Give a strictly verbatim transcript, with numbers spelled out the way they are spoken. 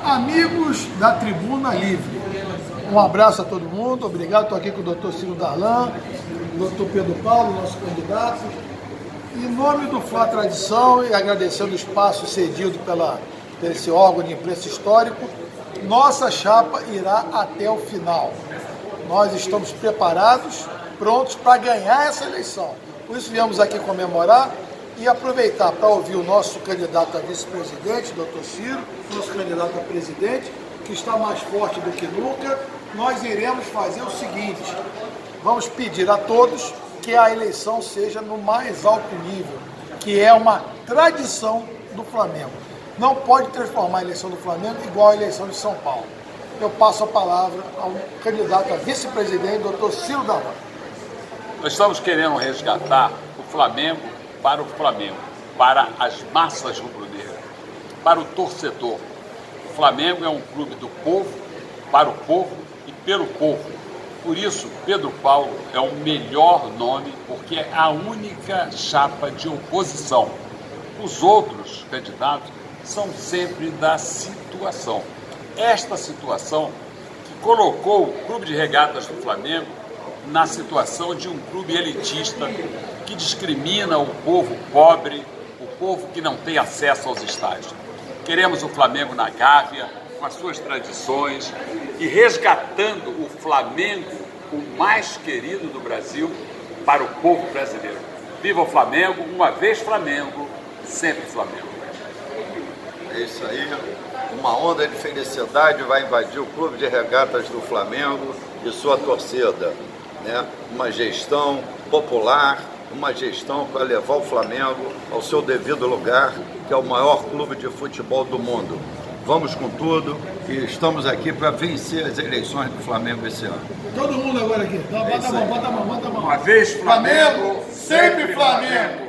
Amigos da Tribuna Livre, um abraço a todo mundo, obrigado, estou aqui com o doutor Ciro Darlan, o doutor Pedro Paulo, nosso candidato. Em nome do Fla Tradição e agradecendo o espaço cedido pela, por esse órgão de imprensa histórico, nossa chapa irá até o final. Nós estamos preparados, prontos para ganhar essa eleição. Por isso viemos aqui comemorar e aproveitar para ouvir o nosso candidato a vice-presidente, doutor Ciro, nosso candidato a presidente, que está mais forte do que nunca. Nós iremos fazer o seguinte, vamos pedir a todos que a eleição seja no mais alto nível, que é uma tradição do Flamengo. Não pode transformar a eleição do Flamengo igual a eleição de São Paulo. Eu passo a palavra ao candidato a vice-presidente, doutor Ciro Darlan. Nós estamos querendo resgatar o Flamengo para o Flamengo, para as massas rubro-negras, para o torcedor. O Flamengo é um clube do povo, para o povo e pelo povo. Por isso, Pedro Paulo é o melhor nome, porque é a única chapa de oposição. Os outros candidatos são sempre da situação. Esta situação que colocou o Clube de Regatas do Flamengo na situação de um clube elitista que discrimina o povo pobre, o povo que não tem acesso aos estádios. Queremos o Flamengo na Gávea, com as suas tradições e resgatando o Flamengo, o mais querido do Brasil, para o povo brasileiro. Viva o Flamengo, uma vez Flamengo, sempre Flamengo. É isso aí, uma onda de felicidade vai invadir o Clube de Regatas do Flamengo e sua torcida, né? Uma gestão popular, uma gestão para levar o Flamengo ao seu devido lugar, que é o maior clube de futebol do mundo. Vamos com tudo e estamos aqui para vencer as eleições do Flamengo esse ano. Todo mundo agora aqui, bota a mão, bota a mão, bota a mão. Uma vez Flamengo, Flamengo sempre Flamengo.